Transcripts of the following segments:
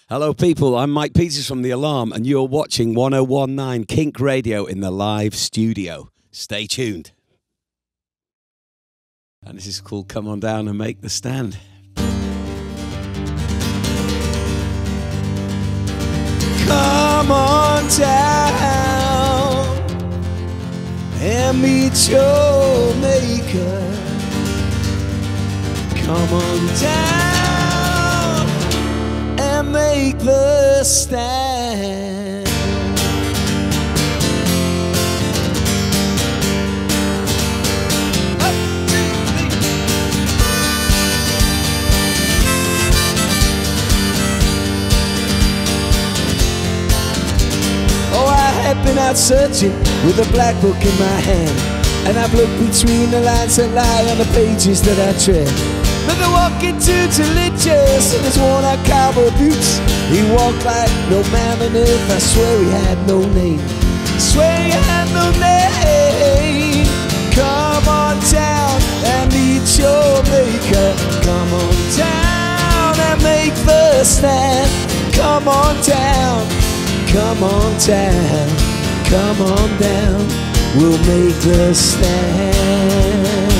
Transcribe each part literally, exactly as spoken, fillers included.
Hello, people. I'm Mike Peters from The Alarm, and you're watching one oh one point nine Kink Radio in the live studio. Stay tuned. And this is called Come On Down and Make the Stand. Come on down and meet your maker. Come on down and make the stand. Oh, I have been out searching with a black book in my hand, and I've looked between the lines that lie on the pages that I tread. But the walking too religious in his worn out cowboy boots. He walked like no man on earth. I swear he had no name. Swear he had no name. Come on down and meet your maker. Come on down and make the stand. Come on down. Come on down. Come on down. We'll make the stand.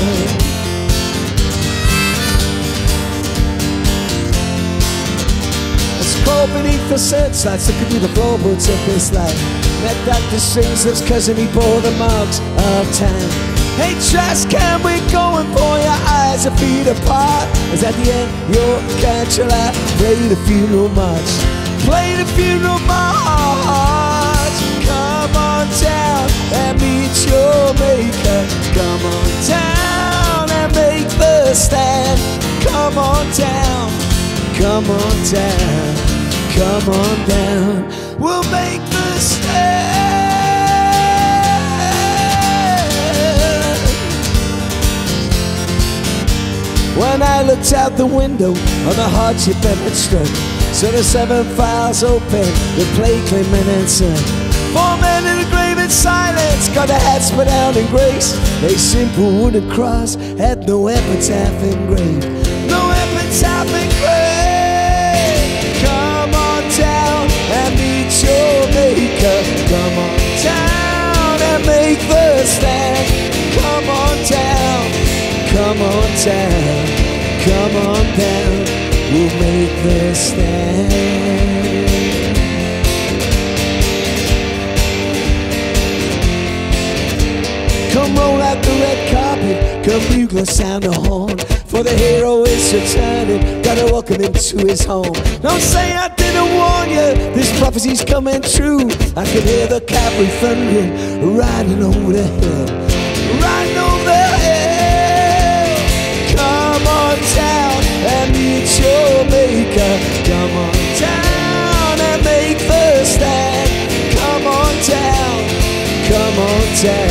Crawl beneath the searchlights, looking through the floorboards of this life. Met Doctor Strange's cousin, he bore the marks of time. Hey, trash can, we're going for your eyes a feet apart. As at the end, you'll catch your light. Play the funeral march. Play the funeral march. Come on down and meet your maker. Come on down and make the stand. Come on down. Come on down. Come on down, we'll make the stand. When I looked out the window on the hardship that had struck, so the seven files open, the play Clement and Son. Four men in the grave in silence, got their hats put down in grace. A simple wooden cross had no epitaph engraved. No epitaph engraved. And meet your maker. Come on down and make the stand. Come on down. Come on down. Come on down. We'll make the stand. Come roll out the red carpet. Come bugle, sound a horn. For the hero is returning, gotta welcome him to his home. Don't say I didn't warn you, this prophecy's coming true. I can hear the cavalry thundering, riding over the hill. Riding over the hill. Come on down and meet your maker. Come on down and make the stand. Come on down, come on down.